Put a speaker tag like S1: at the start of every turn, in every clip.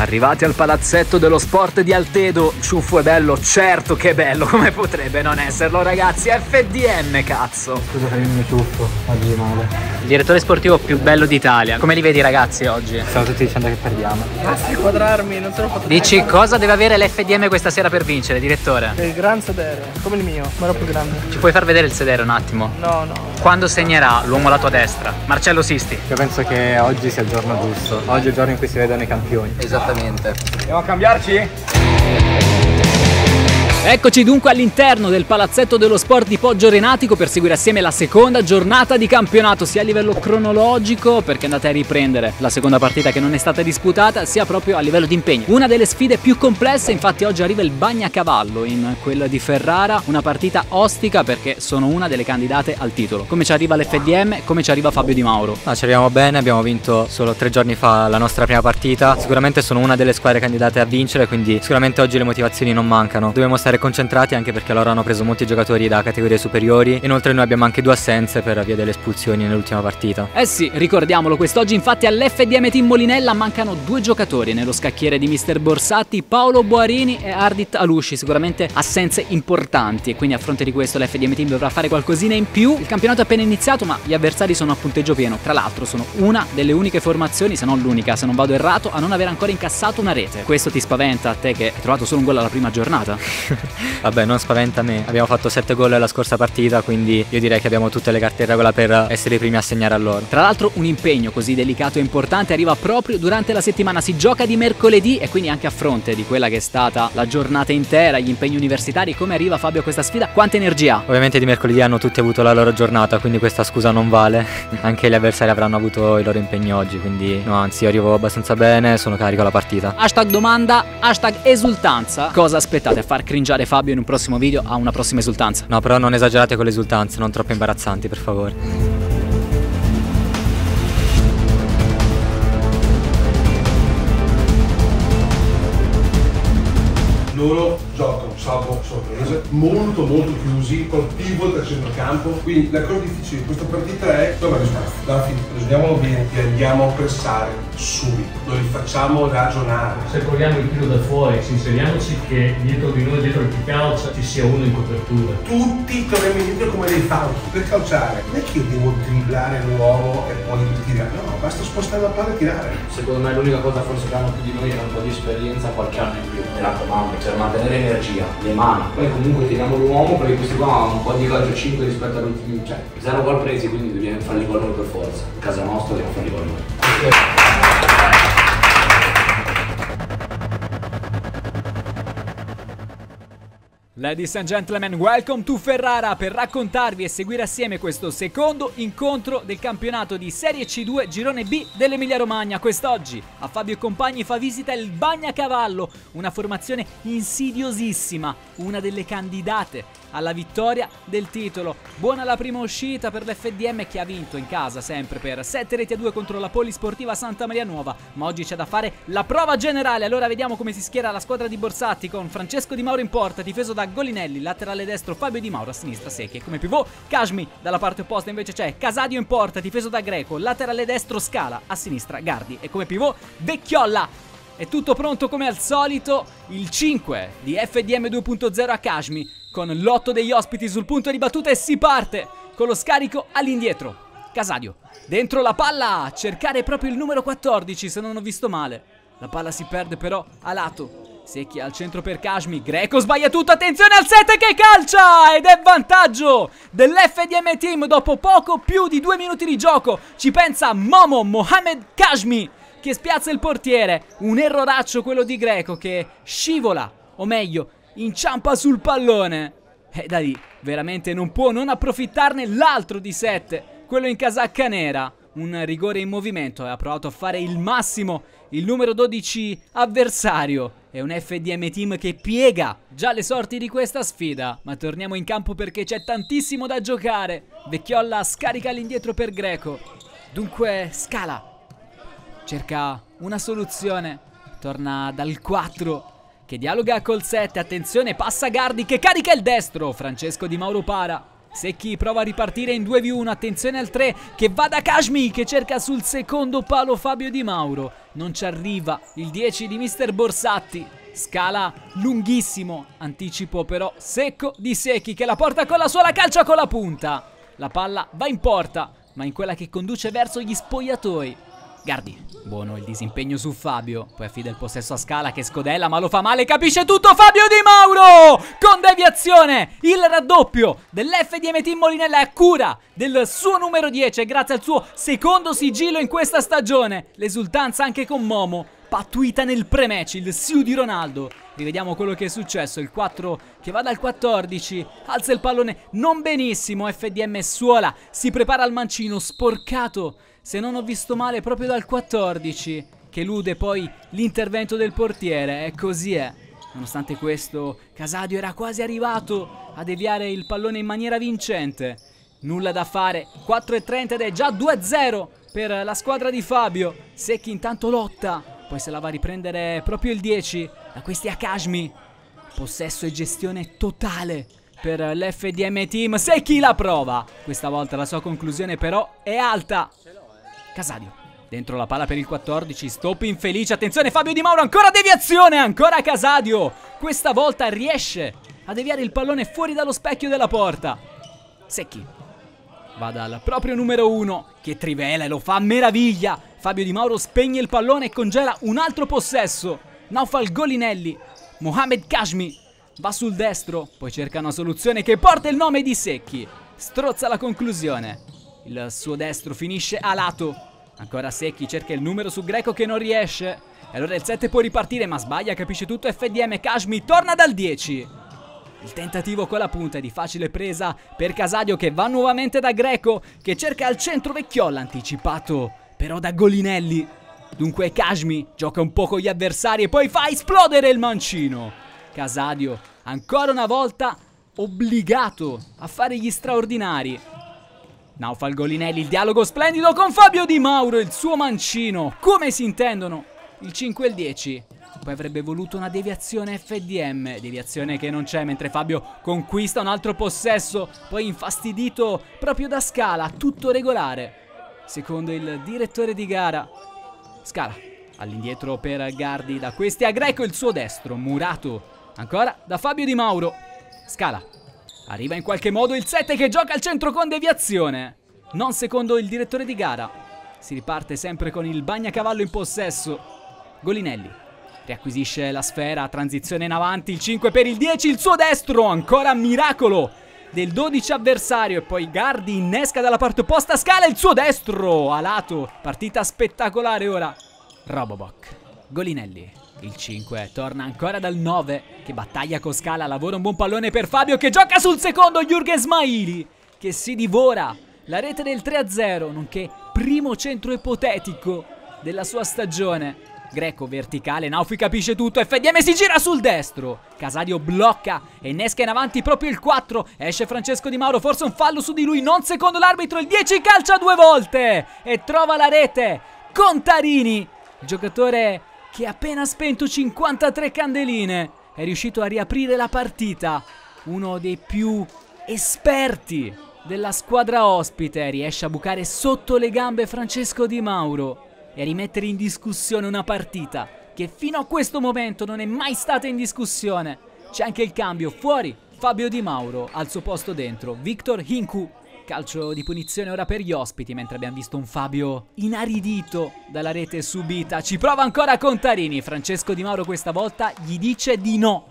S1: Arrivati al palazzetto dello sport di Altedo, ciuffo è bello, certo che è bello, come potrebbe non esserlo ragazzi, FDM cazzo.
S2: Scusa per il mio ciuffo, oggi male.
S1: Il direttore sportivo più bello d'Italia, come li vedi ragazzi oggi?
S2: Stiamo tutti dicendo che perdiamo.
S3: Basta inquadrarmi, non sono fatto.
S1: Dici cosa deve avere l'FDM questa sera per vincere, direttore?
S3: Il gran sedere, come il mio, ma era più grande.
S1: Ci puoi far vedere il sedere un attimo?
S3: No.
S1: Quando segnerà l'uomo alla tua destra? Marcello Sisti.
S2: Io penso che oggi sia il giorno giusto. Oggi è il giorno in cui si vedono i campioni.
S1: Esattamente.
S2: Andiamo a cambiarci?
S1: Eccoci dunque all'interno del palazzetto dello sport di Poggio Renatico per seguire assieme la seconda giornata di campionato, sia a livello cronologico perché andate a riprendere la seconda partita che non è stata disputata, sia proprio a livello di impegno. Una delle sfide più complesse, infatti oggi arriva il Bagnacavallo in quella di Ferrara, una partita ostica perché sono una delle candidate al titolo. Come ci arriva l'FDM, come ci arriva Fabio Di Mauro?
S2: Ci arriviamo bene, abbiamo vinto solo 3 giorni fa la nostra prima partita. Sicuramente sono una delle squadre candidate a vincere, quindi sicuramente oggi le motivazioni non mancano. Dobbiamo stare concentrati anche perché loro hanno preso molti giocatori da categorie superiori. Inoltre noi abbiamo anche 2 assenze per via delle espulsioni nell'ultima partita.
S1: Eh sì, ricordiamolo, quest'oggi infatti all'FDM Team Molinella mancano 2 giocatori nello scacchiere di Mister Borsatti, Paolo Boarini e Ardit Alusci, sicuramente assenze importanti e quindi a fronte di questo l'FDM Team dovrà fare qualcosina in più. Il campionato è appena iniziato ma gli avversari sono a punteggio pieno, tra l'altro sono una delle uniche formazioni, se non l'unica, se non vado errato, a non aver ancora incassato una rete. Questo ti spaventa a te che hai trovato solo un gol alla prima giornata?
S2: Vabbè, non spaventa me. Abbiamo fatto 7 gol la scorsa partita, quindi io direi che abbiamo tutte le carte in regola per essere i primi a segnare a loro.
S1: Tra l'altro un impegno così delicato e importante arriva proprio durante la settimana, si gioca di mercoledì e quindi anche a fronte di quella che è stata la giornata intera, gli impegni universitari. Come arriva Fabio a questa sfida? Quanta energia?
S2: Ovviamente di mercoledì hanno tutti avuto la loro giornata, quindi questa scusa non vale. Anche gli avversari avranno avuto i loro impegni oggi, quindi no, anzi io arrivo abbastanza bene, sono carico alla partita.
S1: Hashtag domanda, hashtag esultanza. Cosa aspettate a far cringiare Fabio in un prossimo video, a una prossima esultanza?
S2: No, però non esagerate con le esultanze, non troppo imbarazzanti, per favore.
S4: Loro giocano, salvo sorprese, molto chiusi, col pivot a centrocampo. Quindi la cosa difficile di questa partita è dove risposta. Dalla fine, ragioniamolo bene e andiamo a pressare subito. Non li facciamo ragionare.
S5: Se proviamo il tiro da fuori, inseriamoci che dietro di noi, dietro il che calcia, ci sia uno in copertura.
S4: Tutti torniamo indietro come dei falchi. Per calciare, non è che io devo dribblare l'uomo e poi tirare. No, basta spostare la palla e tirare.
S6: Secondo me l'unica cosa forse che hanno più di noi è un po' di esperienza, qualche anno in più. Mi raccomando, per mantenere energia, le mani. Poi comunque tiriamo l'uomo perché questi qua hanno un po' di calcio 5 rispetto all'ultimo, cioè 0 gol presi, quindi dobbiamo farli gol noi per forza. A casa nostra dobbiamo farli gol noi.
S1: Ladies and gentlemen, welcome to Ferrara per raccontarvi e seguire assieme questo secondo incontro del campionato di Serie C2 Girone B dell'Emilia Romagna. Quest'oggi a Fabio e compagni fa visita il Bagnacavallo, una formazione insidiosissima, una delle candidate alla vittoria del titolo. Buona la prima uscita per l'FDM che ha vinto in casa sempre per 7-2 contro la Polisportiva Santa Maria Nuova, ma oggi c'è da fare la prova generale. Allora vediamo come si schiera la squadra di Borsatti con Francesco Di Mauro in porta, difeso da Golinelli, laterale destro Fabio Di Mauro, a sinistra Secchi e come pivot Kashmi. Dalla parte opposta invece c'è Casadio in porta, difeso da Greco, laterale destro Scala, a sinistra Gardi e come pivot Vecchiolla. È tutto pronto come al solito, il 5 di FDM 2.0 a Kashmi con l'8 degli ospiti sul punto di battuta e si parte con lo scarico all'indietro. Casadio dentro la palla a cercare proprio il numero 14 se non ho visto male. La palla si perde però a lato. Secchi al centro per Kashmi, Greco sbaglia tutto, attenzione al 7 che calcia ed è vantaggio dell'FDM Team dopo poco più di 2 minuti di gioco. Ci pensa Momo Mohamed Kashmi che spiazza il portiere, un erroraccio quello di Greco che scivola, o meglio inciampa sul pallone e da lì veramente non può non approfittarne l'altro di 7, quello in casacca nera. Un rigore in movimento e ha provato a fare il massimo il numero 12 avversario. È un FDM Team che piega già le sorti di questa sfida, ma torniamo in campo perché c'è tantissimo da giocare. Vecchiolla scarica all'indietro per Greco, dunque Scala cerca una soluzione, torna dal 4 che dialoga col 7, attenzione passa Gardi che carica il destro, Francesco Di Mauro para, Secchi prova a ripartire in 2v1, attenzione al 3 che va da Kashmi che cerca sul secondo palo Fabio Di Mauro. Non ci arriva il 10 di Mister Borsatti. Scala lunghissimo, anticipo però secco di Secchi che la porta con la sua, la calcia con la punta. La palla va in porta, ma in quella che conduce verso gli spogliatoi. Gardi, buono il disimpegno su Fabio, poi affida il possesso a Scala che scodella ma lo fa male, capisce tutto Fabio Di Mauro! Con deviazione, il raddoppio dell'FDM Team Molinella è a cura del suo numero 10 e grazie al suo secondo sigillo in questa stagione. L'esultanza anche con Momo, pattuita nel pre-match, il Siu di Ronaldo. Rivediamo quello che è successo, il 4 che va dal 14, alza il pallone non benissimo, FDM suola, si prepara al mancino, sporcato, se non ho visto male, proprio dal 14, che elude poi l'intervento del portiere, e così è. Nonostante questo, Casadio era quasi arrivato a deviare il pallone in maniera vincente. Nulla da fare, 4:30 ed è già 2-0 per la squadra di Fabio. Secchi intanto lotta, poi se la va a riprendere proprio il 10 da questi Akashmi. Possesso e gestione totale per l'FDM Team. Secchi la prova, questa volta la sua conclusione però è alta. Casadio, dentro la palla per il 14, stop infelice, attenzione Fabio Di Mauro, ancora deviazione, ancora Casadio. Questa volta riesce a deviare il pallone fuori dallo specchio della porta. Secchi va dal proprio numero 1 che trivela e lo fa a meraviglia. Fabio Di Mauro spegne il pallone e congela un altro possesso. Naufal Golinelli, Mohamed Kashmi va sul destro, poi cerca una soluzione che porta il nome di Secchi. Strozza la conclusione. Il suo destro finisce a lato. Ancora Secchi cerca il numero su Greco che non riesce. E allora il 7 può ripartire ma sbaglia, capisce tutto FDM. Kashmi torna dal 10. Il tentativo con la punta è di facile presa per Casadio che va nuovamente da Greco che cerca al centro Vecchiolla, anticipato però da Golinelli. Dunque Kashmi gioca un po' con gli avversari e poi fa esplodere il mancino. Casadio ancora una volta obbligato a fare gli straordinari. Naufal Golinelli, il dialogo splendido con Fabio Di Mauro, il suo mancino. Come si intendono il 5 e il 10? Poi avrebbe voluto una deviazione FDM, deviazione che non c'è mentre Fabio conquista un altro possesso, poi infastidito proprio da Scala, tutto regolare. Secondo il direttore di gara, Scala all'indietro per Gardi, da questi a Greco il suo destro, murato ancora da Fabio Di Mauro. Scala arriva in qualche modo il 7 che gioca al centro con deviazione. Non secondo il direttore di gara. Si riparte sempre con il Bagnacavallo in possesso. Golinelli riacquisisce la sfera, transizione in avanti, il 5 per il 10, il suo destro, ancora miracolo del 12 avversario e poi Gardi innesca dalla parte opposta, Scala il suo destro a lato. Partita spettacolare ora. Robobok, Golinelli, il 5 torna ancora dal 9 che battaglia con Scala, lavora un buon pallone per Fabio che gioca sul secondo, Jürgen Smaili che si divora la rete del 3-0, nonché primo centro ipotetico della sua stagione. Greco verticale, Naufi capisce tutto, FDM si gira sul destro, Casadio blocca e innesca in avanti proprio il 4, esce Francesco Di Mauro, forse un fallo su di lui, non secondo l'arbitro, il 10 calcia 2 volte e trova la rete. Contarini, il giocatore che ha appena spento 53 candeline, è riuscito a riaprire la partita, uno dei più esperti della squadra ospite, riesce a bucare sotto le gambe Francesco Di Mauro e a rimettere in discussione una partita che fino a questo momento non è mai stata in discussione. C'è anche il cambio, fuori Fabio Di Mauro, al suo posto dentro Victor Hinku. Calcio di punizione ora per gli ospiti, mentre abbiamo visto un Fabio inaridito dalla rete subita. Ci prova ancora Contarini, Francesco Di Mauro questa volta gli dice di no.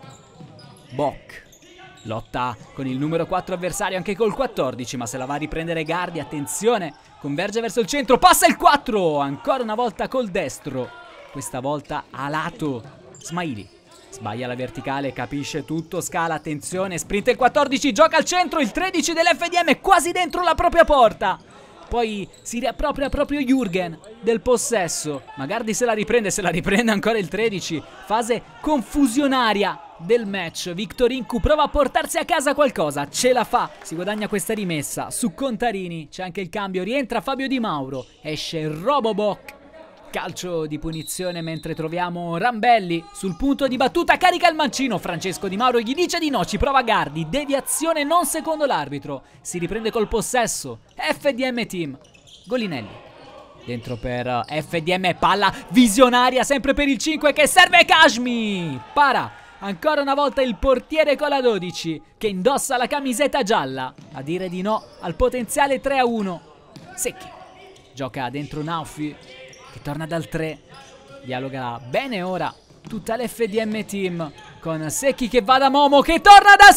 S1: Bock lotta con il numero 4 avversario anche col 14, ma se la va a riprendere Gardi, attenzione, converge verso il centro, passa il 4, ancora una volta col destro, questa volta a lato. Smaili sbaglia la verticale, capisce tutto, Scala, attenzione, sprint il 14, gioca al centro, il 13 dell'FDM quasi dentro la propria porta. Poi si riappropria proprio Jürgen del possesso, ma Gardi se la riprende ancora il 13, fase confusionaria del match. Victor Hinku prova a portarsi a casa qualcosa, ce la fa, si guadagna questa rimessa su Contarini, c'è anche il cambio, rientra Fabio Di Mauro, esce Robobok calcio di punizione mentre troviamo Rambelli sul punto di battuta, carica il mancino, Francesco Di Mauro gli dice di no, ci prova Gardi, deviazione non secondo l'arbitro, si riprende col possesso, FDM Team, Golinelli. Dentro per FDM, palla visionaria sempre per il 5 che serve Kashmi. Para ancora una volta il portiere con la 12 che indossa la camiseta gialla a dire di no al potenziale 3-1. Secchi gioca dentro Naufi che torna dal 3. Dialoga bene ora tutta l'FDM Team con Secchi che va da Momo che torna da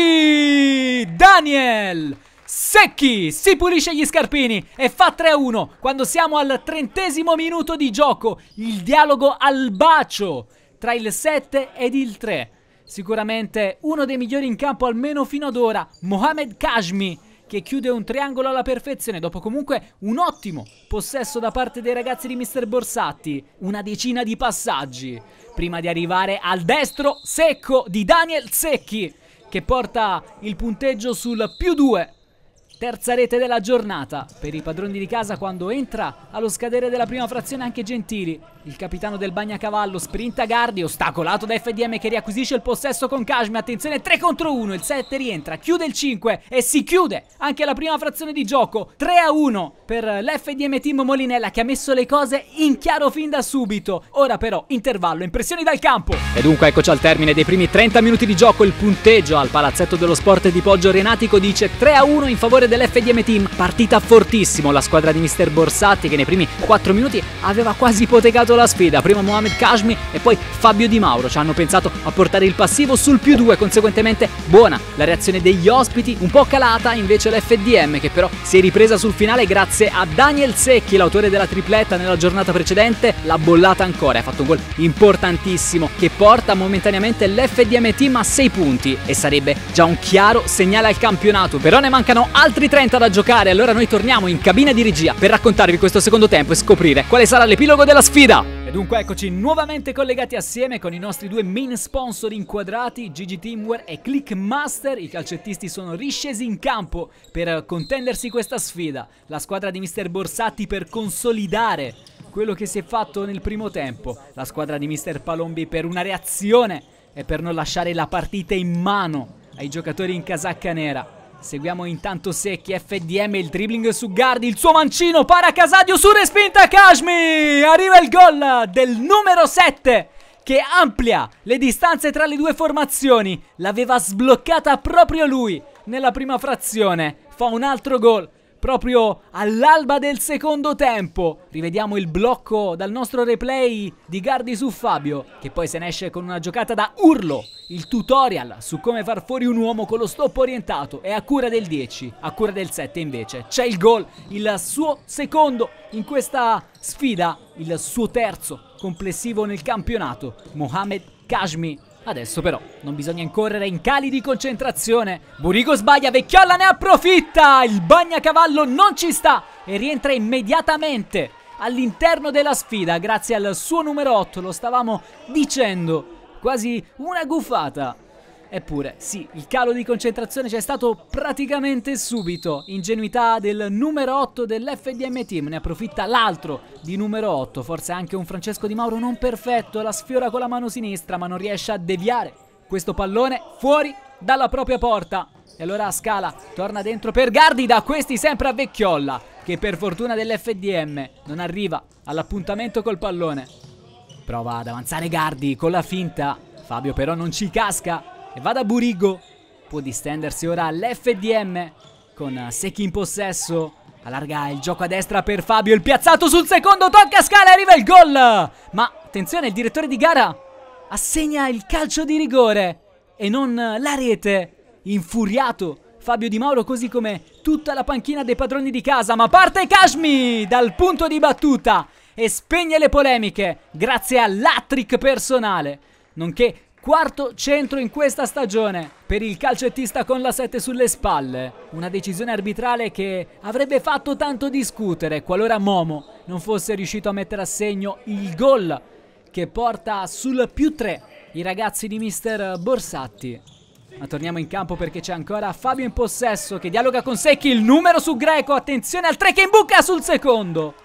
S1: Secchi. Daniel Secchi si pulisce gli scarpini e fa 3-1 quando siamo al 30° minuto di gioco. Il dialogo al bacio tra il 7 ed il 3. Sicuramente uno dei migliori in campo almeno fino ad ora, Mohamed Kashmi, che chiude un triangolo alla perfezione dopo comunque un ottimo possesso da parte dei ragazzi di Mister Borsatti. Una decina di passaggi prima di arrivare al destro secco di Daniel Secchi che porta il punteggio sul +2. Terza rete della giornata per i padroni di casa quando entra allo scadere della prima frazione anche Gentili. Il capitano del Bagnacavallo sprinta Gardi, ostacolato da FDM che riacquisisce il possesso con Kashmi. Attenzione, 3 contro 1, il 7 rientra, chiude il 5 e si chiude anche la prima frazione di gioco. 3-1 per l'FDM Team Molinella che ha messo le cose in chiaro fin da subito. Ora però intervallo, impressioni dal campo. E dunque eccoci al termine dei primi 30 minuti di gioco. Il punteggio al Palazzetto dello Sport di Poggio Renatico dice 3-1 in favore dell'FDM Team. Partita fortissimo la squadra di Mister Borsatti che nei primi 4 minuti aveva quasi ipotecato la sfida. Prima Mohamed Kashmi e poi Fabio Di Mauro ci hanno pensato a portare il passivo sul +2, conseguentemente buona la reazione degli ospiti, un po' calata invece l'FDM che però si è ripresa sul finale grazie a Daniel Secchi, l'autore della tripletta nella giornata precedente. L'ha bollata ancora, ha fatto un gol importantissimo che porta momentaneamente l'FDM Team a 6 punti e sarebbe già un chiaro segnale al campionato. Però ne mancano altri 30 da giocare, allora noi torniamo in cabina di regia per raccontarvi questo secondo tempo e scoprire quale sarà l'epilogo della sfida. E dunque eccoci nuovamente collegati assieme con i nostri due main sponsor inquadrati, GG Teamwear e Clickmaster. I calcettisti sono riscesi in campo per contendersi questa sfida. La squadra di Mister Borsatti per consolidare quello che si è fatto nel primo tempo. La squadra di Mister Palombi per una reazione e per non lasciare la partita in mano ai giocatori in casacca nera. Seguiamo intanto Secchi, FDM, il dribbling su Gardi, il suo mancino, para Casadio su respinta Kashmi, arriva il gol del numero 7 che amplia le distanze tra le due formazioni, l'aveva sbloccata proprio lui nella prima frazione, fa un altro gol proprio all'alba del secondo tempo. Rivediamo il blocco dal nostro replay di Gardi su Fabio che poi se ne esce con una giocata da urlo. Il tutorial su come far fuori un uomo con lo stop orientato è a cura del 10, a cura del 7 invece c'è il gol, il suo secondo in questa sfida, il suo terzo complessivo nel campionato. Mohamed Kashmi. Adesso però non bisogna incorrere in cali di concentrazione. Burigo sbaglia, Vecchiolla ne approfitta. Il Bagnacavallo non ci sta e rientra immediatamente all'interno della sfida grazie al suo numero 8. Lo stavamo dicendo, quasi una gufata. Eppure sì, il calo di concentrazione c'è stato praticamente subito. Ingenuità del numero 8 dell'FDM Team, ne approfitta l'altro di numero 8, forse anche un Francesco Di Mauro non perfetto, la sfiora con la mano sinistra ma non riesce a deviare questo pallone fuori dalla propria porta. E allora Scala torna dentro per Gardi, da questi sempre a Vecchiolla che per fortuna dell'FDM non arriva all'appuntamento col pallone. Prova ad avanzare Gardi con la finta, Fabio però non ci casca e va da Burigo. Può distendersi ora l'FDM con Secchi in possesso. Allarga il gioco a destra per Fabio, il piazzato sul secondo, tocca Scala e arriva il gol. Ma attenzione, il direttore di gara assegna il calcio di rigore e non la rete. Infuriato Fabio Di Mauro così come tutta la panchina dei padroni di casa. Ma parte Kashmi dal punto di battuta e spegne le polemiche grazie all'hat-trick personale, nonché quarto centro in questa stagione per il calcettista con la 7 sulle spalle. Una decisione arbitrale che avrebbe fatto tanto discutere qualora Momo non fosse riuscito a mettere a segno il gol che porta sul +3 i ragazzi di Mister Borsatti. Ma torniamo in campo perché c'è ancora Fabio in possesso che dialoga con Secchi, il numero su Greco, attenzione al 3 che imbuca sul secondo.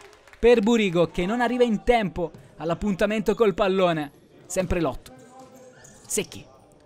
S1: per Burigo, che non arriva in tempo all'appuntamento col pallone. Sempre Lotto. Secchi.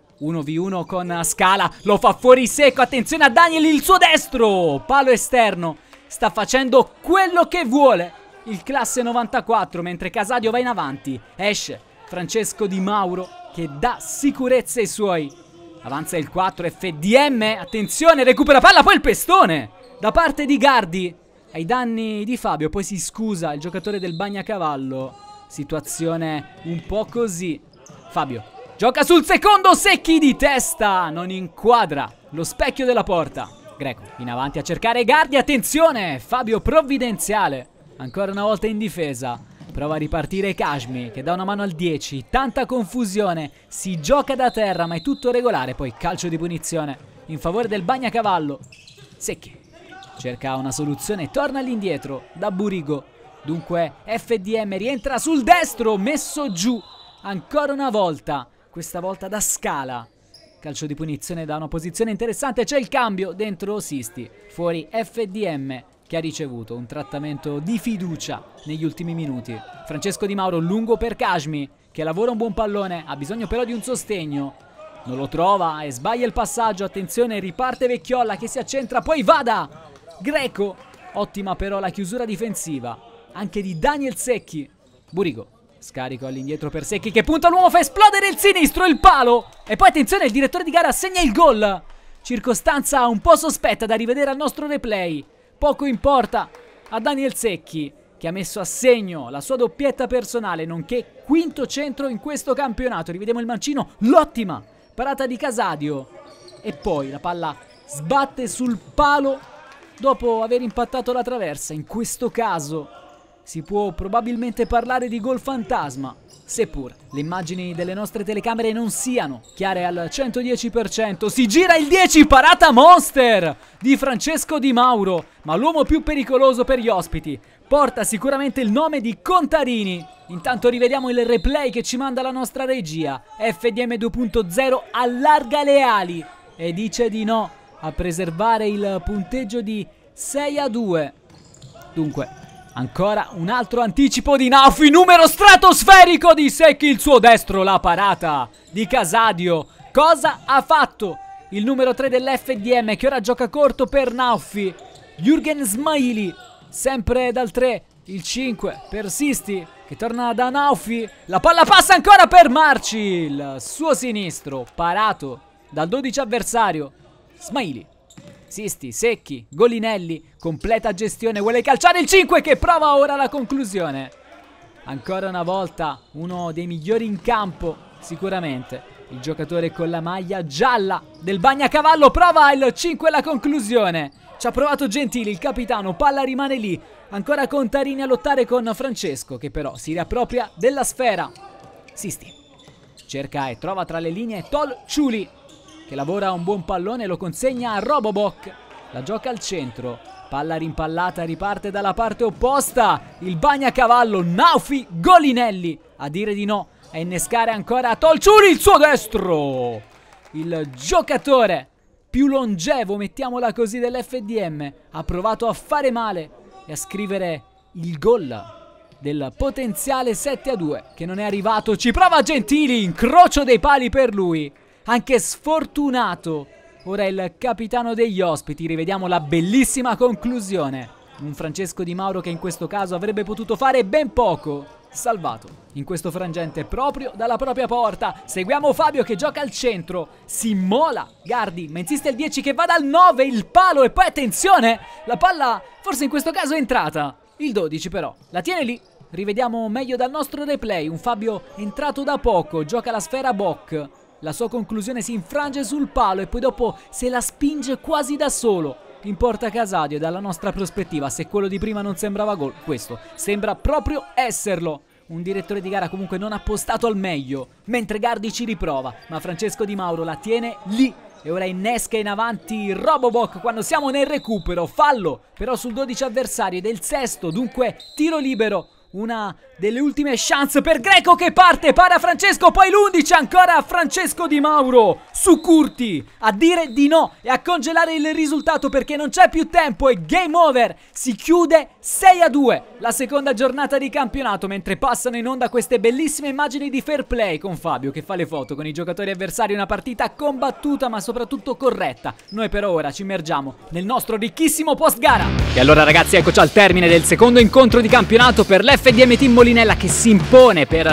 S1: 1v1 con Scala, lo fa fuori secco, attenzione a Daniel, il suo destro, palo esterno, sta facendo quello che vuole il classe 94, mentre Casadio va in avanti, esce Francesco Di Mauro che dà sicurezza ai suoi, avanza il 4 FDM, attenzione, recupera palla, poi il pestone da parte di Gardi ai danni di Fabio, poi si scusa il giocatore del Bagnacavallo, situazione un po' così. Fabio gioca sul secondo, Secchi di testa, non inquadra lo specchio della porta. Greco in avanti a cercare Gardi, attenzione, Fabio provvidenziale, ancora una volta in difesa, prova a ripartire Kashmi che dà una mano al 10, tanta confusione, si gioca da terra ma è tutto regolare, poi calcio di punizione in favore del Bagnacavallo. Secchi cerca una soluzione, torna all'indietro da Burigo, dunque FDM rientra sul destro, messo giù ancora una volta, questa volta da Scala. Calcio di punizione da una posizione interessante, c'è il cambio dentro Sisti, fuori FDM che ha ricevuto un trattamento di fiducia negli ultimi minuti. Francesco Di Mauro lungo per Kashmi che lavora un buon pallone, ha bisogno però di un sostegno, non lo trova e sbaglia il passaggio, attenzione, riparte Vecchiolla che si accentra, poi Vada, Greco, ottima però la chiusura difensiva anche di Daniel Secchi. Burigo scarico all'indietro per Secchi che punta l'uomo, fa esplodere il sinistro, il palo, e poi attenzione, il direttore di gara segna il gol, circostanza un po' sospetta da rivedere al nostro replay. Poco importa a Daniel Secchi che ha messo a segno la sua doppietta personale nonché quinto centro in questo campionato. Rivediamo il mancino, l'ottima parata di Casadio e poi la palla sbatte sul palo dopo aver impattato la traversa. In questo caso si può probabilmente parlare di gol fantasma, seppur le immagini delle nostre telecamere non siano chiare al 110%. Si gira il 10, parata monster di Francesco Di Mauro, ma l'uomo più pericoloso per gli ospiti porta sicuramente il nome di Contarini. Intanto rivediamo il replay che ci manda la nostra regia. FDM 2.0 allarga le ali e dice di no a preservare il punteggio di 6-2. Dunque ancora un altro anticipo di Naufi, numero stratosferico di Secchi, il suo destro, la parata di Casadio. Cosa ha fatto il numero 3 dell'FDM che ora gioca corto per Naufi? Jürgen Smaili, sempre dal 3, il 5 per Sisti che torna da Naufi. La palla passa ancora per Marci, il suo sinistro, parato dal 12 avversario. Smaili. Sisti, Secchi, Golinelli, completa gestione, vuole calciare il 5 che prova ora la conclusione. Ancora una volta uno dei migliori in campo, sicuramente il giocatore con la maglia gialla del Bagnacavallo, prova il 5 la conclusione. Ci ha provato Gentili, il capitano, palla rimane lì, ancora Contarini a lottare con Francesco che però si riappropria della sfera. Sisti cerca e trova tra le linee Tol Ciuli che lavora un buon pallone e lo consegna a Robobok, la gioca al centro, palla rimpallata, riparte dalla parte opposta, il Bagnacavallo, Naufi, Golinelli a dire di no, a innescare ancora Tolciuri, il suo destro, il giocatore più longevo, mettiamola così, dell'FDM, ha provato a fare male e a scrivere il gol del potenziale 7-2 che non è arrivato. Ci prova Gentili, incrocio dei pali per lui, anche sfortunato. Ora il capitano degli ospiti, rivediamo la bellissima conclusione. Un Francesco Di Mauro che in questo caso avrebbe potuto fare ben poco, salvato in questo frangente proprio dalla propria porta. Seguiamo Fabio che gioca al centro, si immola Gardi, ma insiste il 10 che va dal 9, il palo e poi attenzione, la palla forse in questo caso è entrata, il 12 però la tiene lì. Rivediamo meglio dal nostro replay, un Fabio entrato da poco, gioca la sfera Bock, la sua conclusione si infrange sul palo e poi dopo se la spinge quasi da solo in porta Casadio. Dalla nostra prospettiva, se quello di prima non sembrava gol, questo sembra proprio esserlo. Un direttore di gara comunque non appostato al meglio, mentre Gardi ci riprova, ma Francesco Di Mauro la tiene lì e ora innesca in avanti Robobok quando siamo nel recupero. Fallo però sul 12 avversario ed è il sesto, dunque tiro libero. una delle ultime chance per Greco che parte, para Francesco, poi l'11 ancora a Francesco Di Mauro su Curti a dire di no e a congelare il risultato perché non c'è più tempo e game over. Si chiude 6-2 la seconda giornata di campionato, mentre passano in onda queste bellissime immagini di fair play con Fabio che fa le foto con i giocatori avversari. Una partita combattuta ma soprattutto corretta. Noi per ora ci immergiamo nel nostro ricchissimo post gara. E allora ragazzi, eccoci al termine del secondo incontro di campionato per l'FDM Team Molinella, che si impone per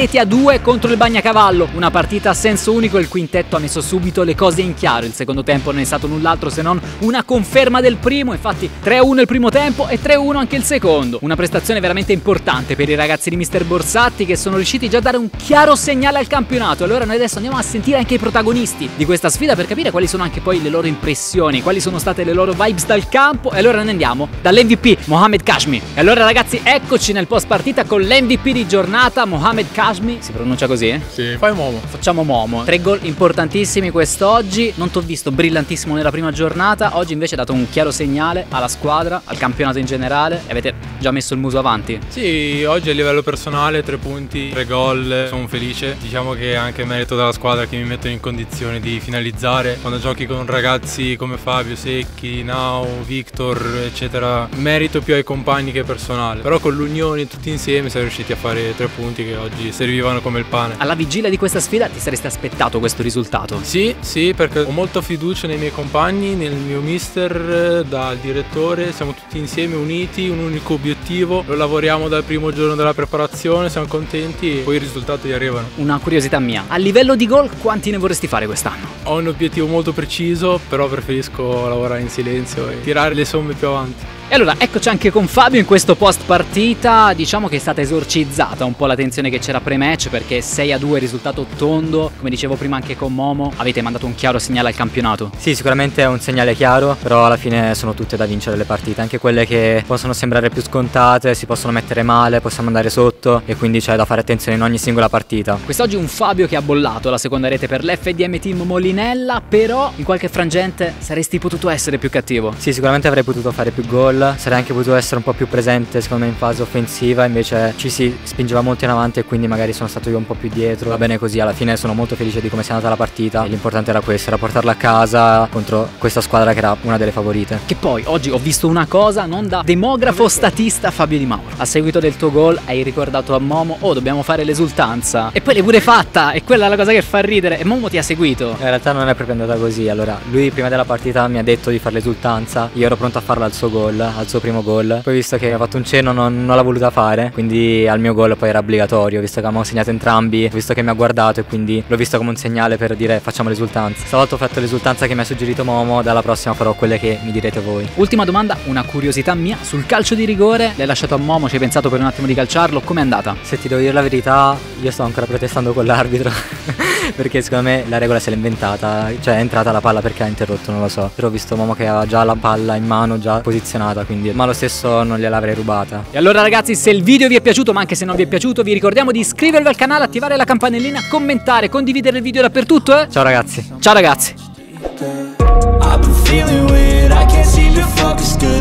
S1: 6-2 contro il Bagnacavallo. Una partita a senso unico, il quintetto ha messo subito le cose in chiaro. Il secondo tempo non è stato null'altro se non una conferma del primo, infatti 3-1 il primo tempo e 3-1 anche il secondo. Una prestazione veramente importante per i ragazzi di Mister Borsatti, che sono riusciti già a dare un chiaro segnale al campionato. Allora noi adesso andiamo a sentire anche i protagonisti di questa sfida per capire quali sono anche poi le loro impressioni, quali sono state le loro vibes dal campo. E allora ne andiamo dall'MVP Mohamed Kashmi. E allora ragazzi, eccoci nel post partita con l'MVP di giornata, Mohamed Kashmi. Si pronuncia così?
S7: Sì, fai Momo.
S1: Facciamo Momo. 3 gol importantissimi quest'oggi. Non t'ho visto brillantissimo nella prima giornata, oggi invece hai dato un chiaro segnale alla squadra, al campionato in generale, e avete già messo il muso avanti.
S7: Sì, oggi a livello personale 3 punti, 3 gol, sono felice. Diciamo che è anche merito della squadra che mi mettono in condizione di finalizzare. Quando giochi con ragazzi come Fabio, Secchi, Nao, Victor, eccetera, merito più ai compagni che personale. Però con l'unione tutti insieme siamo riusciti a fare 3 punti che oggi servivano come il pane.
S1: Alla vigilia di questa sfida ti saresti aspettato questo risultato?
S7: Sì, perché ho molta fiducia nei miei compagni, nel mio mister, dal direttore. Siamo tutti insieme uniti, un unico obiettivo, lo lavoriamo dal primo giorno della preparazione, siamo contenti e poi i risultati arrivano.
S1: Una curiosità mia, a livello di gol quanti ne vorresti fare quest'anno?
S7: Ho un obiettivo molto preciso, però preferisco lavorare in silenzio e tirare le somme più avanti.
S1: E allora eccoci anche con Fabio in questo post partita. Diciamo che è stata esorcizzata un po' la tensione che c'era pre-match, perché 6-2 risultato tondo. Come dicevo prima anche con Momo, avete mandato un chiaro segnale al campionato.
S2: Sì, sicuramente è un segnale chiaro, però alla fine sono tutte da vincere le partite, anche quelle che possono sembrare più scontate, si possono mettere male, possiamo andare sotto e quindi c'è da fare attenzione in ogni singola partita.
S1: Quest'oggi un Fabio che ha bollato la seconda rete per l'FDM Team Molinella, però in qualche frangente saresti potuto essere più cattivo.
S2: Sì, sicuramente avrei potuto fare più gol, sarei anche potuto essere un po' più presente secondo me in fase offensiva, invece ci si spingeva molto in avanti e quindi magari sono stato io un po' più dietro. Va bene così, alla fine sono molto felice di come sia andata la partita e l'importante era questo, era portarla a casa contro questa squadra che era una delle favorite.
S1: Che poi oggi ho visto una cosa, non da demografo statista Fabio Di Mauro. A seguito del tuo gol hai ricordato a Momo: oh, dobbiamo fare l'esultanza, e poi l'hai pure fatta, e quella è la cosa che fa ridere. E Momo ti ha seguito.
S2: In realtà non è proprio andata così. Allora, lui prima della partita mi ha detto di fare l'esultanza, io ero pronto a farla al suo gol, al suo primo gol. Poi visto che ha fatto un cenno non l'ha voluta fare, quindi al mio gol poi era obbligatorio, visto che avevamo segnato entrambi, visto che mi ha guardato, e quindi l'ho visto come un segnale per dire facciamo l'esultanza. Stavolta ho fatto l'esultanza che mi ha suggerito Momo, dalla prossima farò quelle che mi direte voi.
S1: Ultima domanda, una curiosità mia sul calcio di rigore. L'hai lasciato a Momo, ci hai pensato per un attimo di calciarlo, com'è andata?
S2: Se ti devo dire la verità, io sto ancora protestando con l'arbitro perché secondo me la regola se l'è inventata, cioè è entrata la palla perché ha interrotto, non lo so, però ho visto Momo che aveva già la palla in mano, già posizionata, quindi ma lo stesso non gliel'avrei rubata.
S1: E allora ragazzi, se il video vi è piaciuto, ma anche se non vi è piaciuto, vi ricordiamo di iscrivervi al canale, attivare la campanellina, commentare, condividere il video dappertutto.
S2: Ciao ragazzi.
S1: Ciao ragazzi.